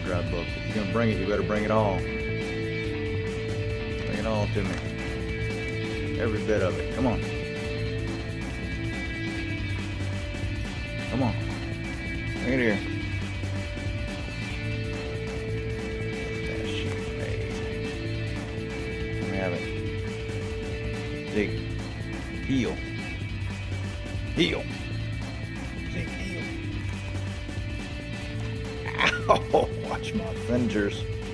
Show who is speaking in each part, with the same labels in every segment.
Speaker 1: drive book. If you're gonna bring it, you better bring it all. Bring it all to me. Every bit of it. Come on. Come on. Bring it here. Let me have it. Zeke. Heel. Heel. Zeke, heel. Ow! Watch my fingers.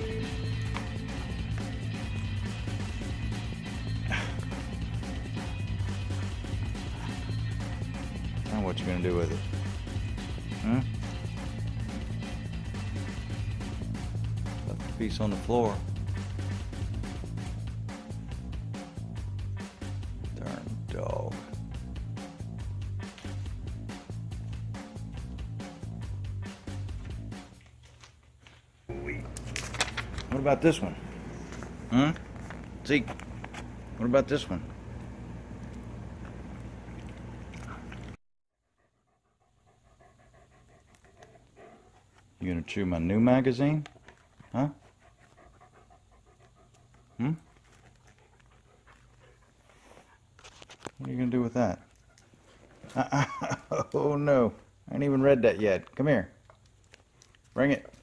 Speaker 1: Now what you gonna do with it? Hmm? Left the piece on the floor. Darn dog. What about this one? Hmm? Zeke, what about this one? You gonna chew my new magazine? Huh? Hmm? What are you gonna do with that? Oh no, I ain't even read that yet. Come here. Bring it.